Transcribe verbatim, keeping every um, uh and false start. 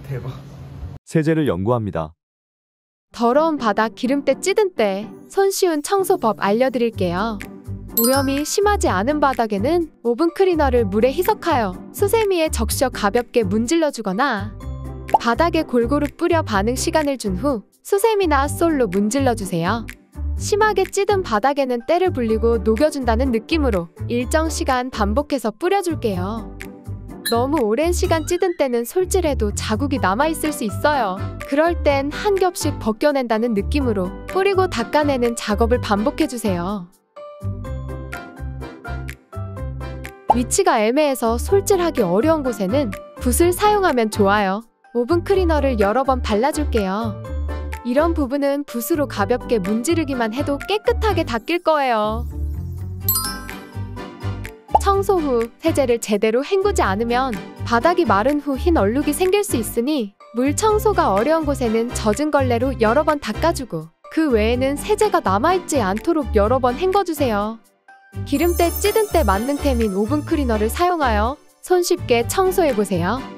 대박. 세제를 연구합니다. 더러운 바닥, 기름때, 찌든 때 손쉬운 청소법 알려드릴게요. 오염이 심하지 않은 바닥에는 오븐 클리너를 물에 희석하여 수세미에 적셔 가볍게 문질러주거나 바닥에 골고루 뿌려 반응 시간을 준 후 수세미나 솔로 문질러주세요. 심하게 찌든 바닥에는 때를 불리고 녹여준다는 느낌으로 일정 시간 반복해서 뿌려줄게요. 너무 오랜 시간 찌든 때는 솔질해도 자국이 남아있을 수 있어요. 그럴 땐 한 겹씩 벗겨낸다는 느낌으로 뿌리고 닦아내는 작업을 반복해주세요. 위치가 애매해서 솔질하기 어려운 곳에는 붓을 사용하면 좋아요. 오븐 클리너를 여러 번 발라줄게요. 이런 부분은 붓으로 가볍게 문지르기만 해도 깨끗하게 닦일 거예요. 청소 후 세제를 제대로 헹구지 않으면 바닥이 마른 후 흰 얼룩이 생길 수 있으니 물 청소가 어려운 곳에는 젖은 걸레로 여러 번 닦아주고 그 외에는 세제가 남아있지 않도록 여러 번 헹궈주세요. 기름때, 찌든 때 만능템인 오븐 클리너를 사용하여 손쉽게 청소해보세요.